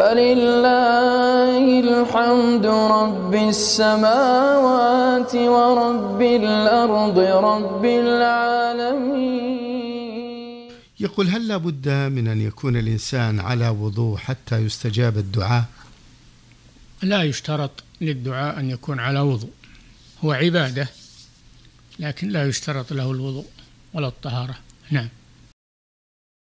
فلله الحمد رب السماوات ورب الأرض رب العالمين. يقول: هل لا بد من أن يكون الإنسان على وضوء حتى يستجاب الدعاء؟ لا يشترط للدعاء أن يكون على وضوء، هو عبادة، لكن لا يشترط له الوضوء ولا الطهارة. نعم.